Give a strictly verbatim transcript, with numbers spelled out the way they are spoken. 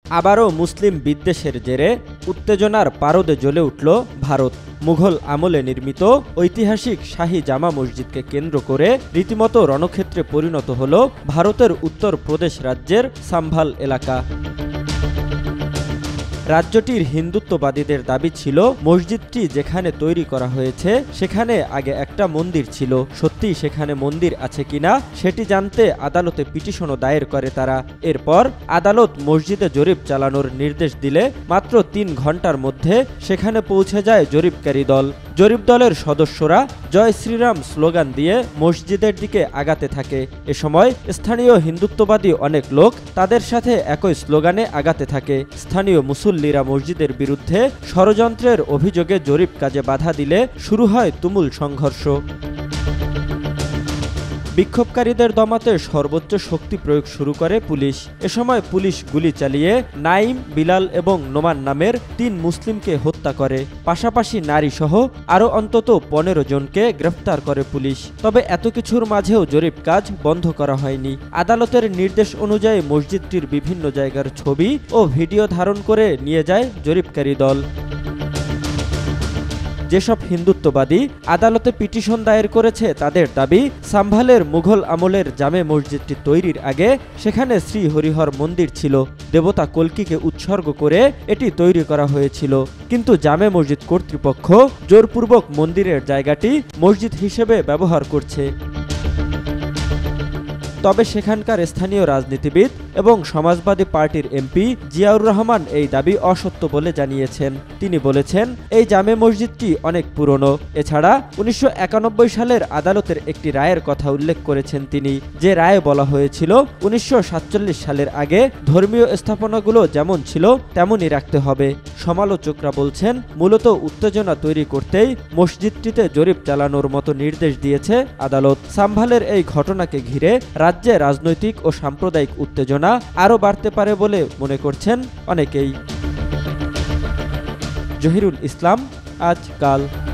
আবারও মুসলিম বিদ্বেষের জেরে উত্তেজনার পারদে জ্বলে উঠল ভারত। মুঘল আমলে নির্মিত ঐতিহাসিক শাহী জামা মসজিদকে কেন্দ্র করে রীতিমতো রণক্ষেত্রে পরিণত হল ভারতের উত্তর প্রদেশ রাজ্যের সাম্ভাল এলাকা। রাজ্যটির হিন্দুত্ববাদীদের দাবি ছিল, মসজিদটি যেখানে তৈরি করা হয়েছে সেখানে আগে একটা মন্দির ছিল। সত্যিই সেখানে মন্দির আছে কিনা সেটি জানতে আদালতে পিটিশনও দায়ের করে তারা। এরপর আদালত মসজিদে জরিপ চালানোর নির্দেশ দিলে মাত্র তিন ঘন্টার মধ্যে সেখানে পৌঁছে যায় জরিপকারী দল। জরিপ দলের সদস্যরা জয় শ্রীরাম স্লোগান দিয়ে মসজিদের দিকে আগাতে থাকে। এ সময় স্থানীয় হিন্দুত্ববাদী অনেক লোক তাদের সাথে একই স্লোগানে আগাতে থাকে। স্থানীয় মুসল্লিরা মসজিদের বিরুদ্ধে ষড়যন্ত্রের অভিযোগে জরিপ কাজে বাধা দিলে শুরু হয় তুমুল সংঘর্ষ। বিক্ষোভকারীদের দমাতে সর্বোচ্চ শক্তি প্রয়োগ শুরু করে পুলিশ। এ সময় পুলিশ গুলি চালিয়ে নাইম, বিলাল এবং নোমান নামের তিন মুসলিমকে হত্যা করে। পাশাপাশি নারীসহ আরও অন্তত পনেরো জনকে গ্রেফতার করে পুলিশ। তবে এত কিছুর মাঝেও জরিপ কাজ বন্ধ করা হয়নি। আদালতের নির্দেশ অনুযায়ী মসজিদটির বিভিন্ন জায়গার ছবি ও ভিডিও ধারণ করে নিয়ে যায় জরিপকারী দল। যেসব হিন্দুত্ববাদী আদালতে পিটিশন দায়ের করেছে তাদের দাবি, সাম্ভালের মুঘল আমলের জামে মসজিদটি তৈরির আগে সেখানে শ্রী হরিহর মন্দির ছিল। দেবতা কল্কিকে উৎসর্গ করে এটি তৈরি করা হয়েছিল। কিন্তু জামে মসজিদ কর্তৃপক্ষ জোরপূর্বক মন্দিরের জায়গাটি মসজিদ হিসেবে ব্যবহার করছে। তবে সেখানকার স্থানীয় রাজনীতিবিদ এবং সমাজবাদী পার্টির এমপি জিয়াউর রহমান এই দাবি অসত্য বলে জানিয়েছেন। তিনি বলেছেন, এই জামে মসজিদটি অনেক পুরনো। এছাড়া উনিশশো একানব্বই সালের আদালতের একটি রায়ের কথা উল্লেখ করেছেন তিনি, যে রায়ে বলা হয়েছিল উনিশশো সাতচল্লিশ সালের আগে ধর্মীয় স্থাপনাগুলো যেমন ছিল তেমনই রাখতে হবে। সমালোচকরা বলছেন, মূলত উত্তেজনা তৈরি করতেই মসজিদটিতে জরিপ চালানোর মতো নির্দেশ দিয়েছে আদালত। সাম্ভালের এই ঘটনাকে ঘিরে রাজ্যে রাজনৈতিক ও সাম্প্রদায়িক উত্তেজনা আরও বাড়তে পারে বলে মনে করছেন অনেকেই। জহিরুল ইসলাম, আজকাল।